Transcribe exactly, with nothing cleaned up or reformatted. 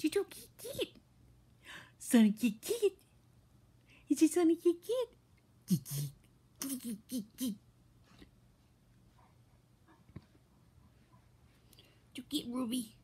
Jojo gigit. Sonny gigit. Is it Sonny gigit? Gigit. Gigit, gigit. Gigit, Ruby.